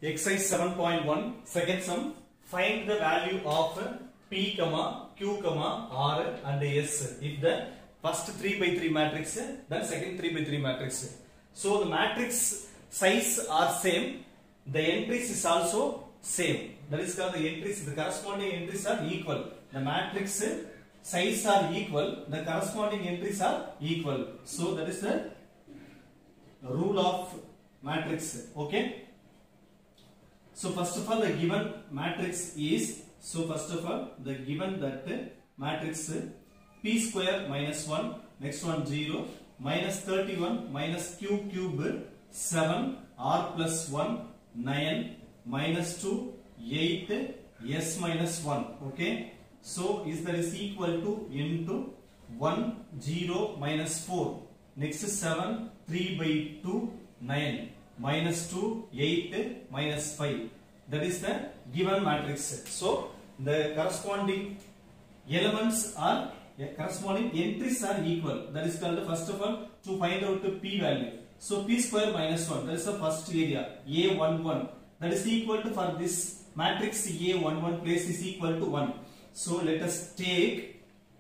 Exercise 7.1 second sum. Find the value of P, Q, R and S if the first 3 by 3 matrix then second 3 by 3 matrix. So the matrix size are same, the entries is also same. That is called the entries, the corresponding entries are equal. The matrix size are equal, the corresponding entries are equal. So that is the rule of matrix. Okay. So first of all, the given matrix is, the given that matrix P square minus 1, next one 0, minus 31, minus Q cube 7, R plus 1, 9, minus 2, 8, S minus 1. Okay. So is that is equal to into 1, 0, minus 4. Next 7, 3 by 2, 9. Minus 2, 8, minus 5. That is the given matrix. So, the corresponding elements are, corresponding entries are equal. That is called, first of all, to find out the P value. So, P square minus 1, that is the first area, A11. That is equal to, for this matrix A11 place is equal to 1. So, let us take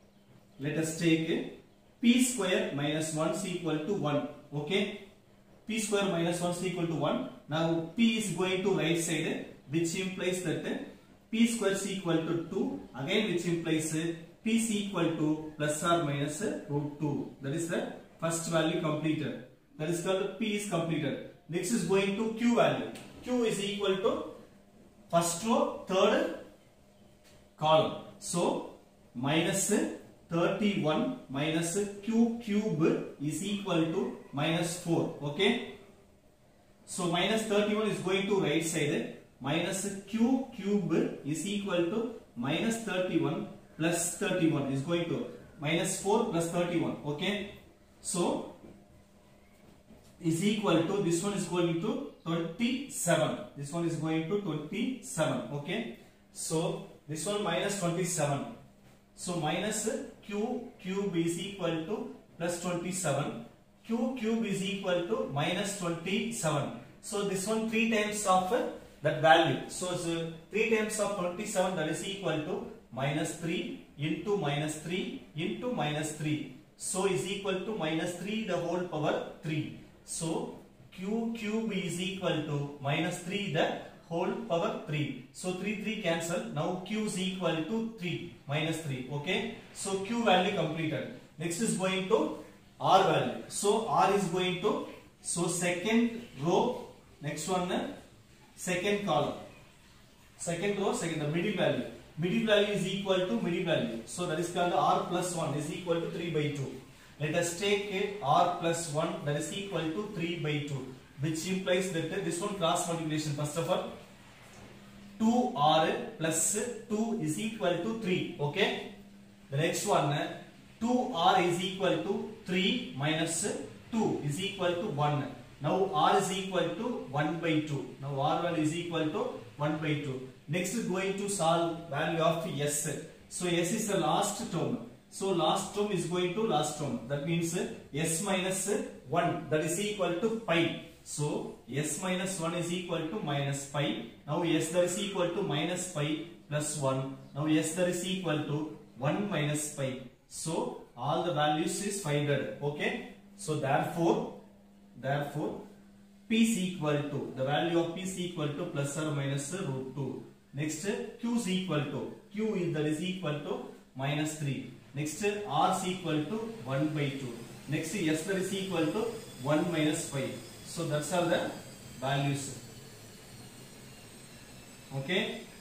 P square minus 1 is equal to 1. Okay. P square minus 1 is equal to 1. Now P is going to right side, which implies that P square is equal to 2. Again, which implies P is equal to plus or minus root 2. That is the first value completed. That is called P is completed. Next is going to Q value. Q is equal to first row, third column. So minus 31 minus Q cube is equal to minus 4. Okay. So minus 31 is going to right side. Minus Q cube is equal to minus 31 plus 31 is going to minus 4 plus 31. Okay. So is equal to, this one is going to 27. This one is going to 27. Okay. So this one minus 27. So minus Q cube is equal to plus 27. Q cube is equal to minus 27. So this one 3 times of that value. So 3 times of 27, that is equal to minus 3 into minus 3 into minus 3. So is equal to minus 3 the whole power 3. So Q cube is equal to minus 3 the whole power 3. So 3 cancel. Now Q is equal to 3 minus 3. Okay. So Q value completed. Next is going to R value. So R is going to, so second row, next one second column. Second row, the middle value. Middle value is equal to middle value. So that is called R plus 1 is equal to 3 by 2. Let us take R plus 1, that is equal to 3 by 2. Which implies that this one cross multiplication. First of all, 2R plus 2 is equal to 3. Okay. The next one, 2R is equal to 3 minus 2 is equal to 1. Now R is equal to 1 by 2. Now R value is equal to 1 by 2. Next is going to solve value of S. So S is the last term. So last term is going to last term. That means S minus 1, that is equal to pi. So S minus 1 is equal to minus pi. Now S that is equal to minus pi plus 1. Now S that is equal to 1 minus pi. So all the values is finded. Okay. So therefore P is equal to, the value of P is equal to plus or minus root 2. Next Q is equal to, Q is that is equal to minus 3. Next R is equal to 1 by 2. Next S that is equal to 1 minus 5. So that's all the values. Okay.